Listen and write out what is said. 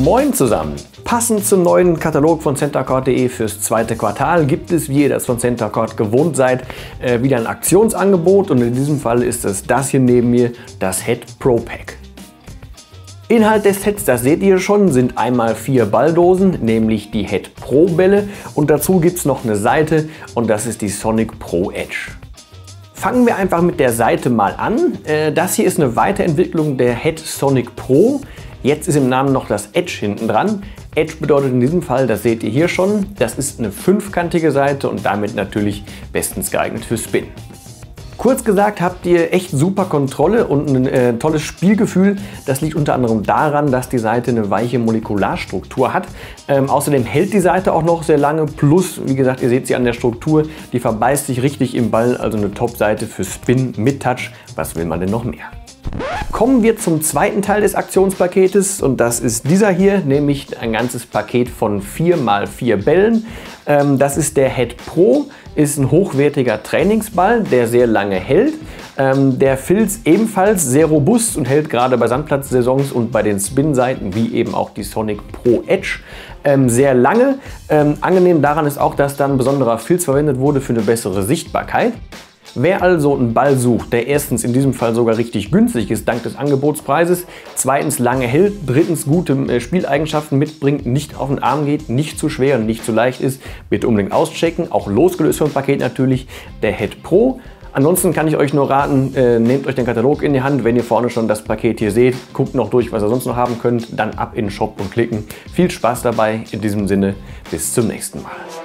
Moin zusammen! Passend zum neuen Katalog von Centercord.de fürs zweite Quartal gibt es, wie ihr das von Centercord gewohnt seid, wieder ein Aktionsangebot und in diesem Fall ist es das hier neben mir, das Head Pro Pack. Inhalt des Sets, das seht ihr schon, sind einmal 4 Balldosen, nämlich die Head Pro Bälle und dazu gibt es noch eine Seite und das ist die Sonic Pro Edge. Fangen wir einfach mit der Seite mal an. Das hier ist eine Weiterentwicklung der Head Sonic Pro. Jetzt ist im Namen noch das Edge hinten dran. Edge bedeutet in diesem Fall, das seht ihr hier schon, das ist eine 5-kantige Seite und damit natürlich bestens geeignet für Spin. Kurz gesagt habt ihr echt super Kontrolle und ein tolles Spielgefühl. Das liegt unter anderem daran, dass die Seite eine weiche Molekularstruktur hat. Außerdem hält die Seite auch noch sehr lange. Plus, wie gesagt, ihr seht sie an der Struktur, die verbeißt sich richtig im Ball. Also eine Top-Seite für Spin mit Touch. Was will man denn noch mehr? Kommen wir zum zweiten Teil des Aktionspaketes und das ist dieser hier, nämlich ein ganzes Paket von 4×4 Bällen. Das ist der Head Pro, ist ein hochwertiger Trainingsball, der sehr lange hält. Der Filz ebenfalls sehr robust und hält gerade bei Sandplatzsaisons und bei den Spin-Seiten, wie eben auch die Sonic Pro Edge, sehr lange. Angenehm daran ist auch, dass da ein besonderer Filz verwendet wurde für eine bessere Sichtbarkeit. Wer also einen Ball sucht, der erstens in diesem Fall sogar richtig günstig ist, dank des Angebotspreises, zweitens lange hält, drittens gute Spieleigenschaften mitbringt, nicht auf den Arm geht, nicht zu schwer und nicht zu leicht ist, bitte unbedingt auschecken. Auch losgelöst vom Paket natürlich der Head Pro. Ansonsten kann ich euch nur raten, nehmt euch den Katalog in die Hand, wenn ihr vorne schon das Paket hier seht, guckt noch durch, was ihr sonst noch haben könnt, dann ab in den Shop und klicken. Viel Spaß dabei, in diesem Sinne, bis zum nächsten Mal.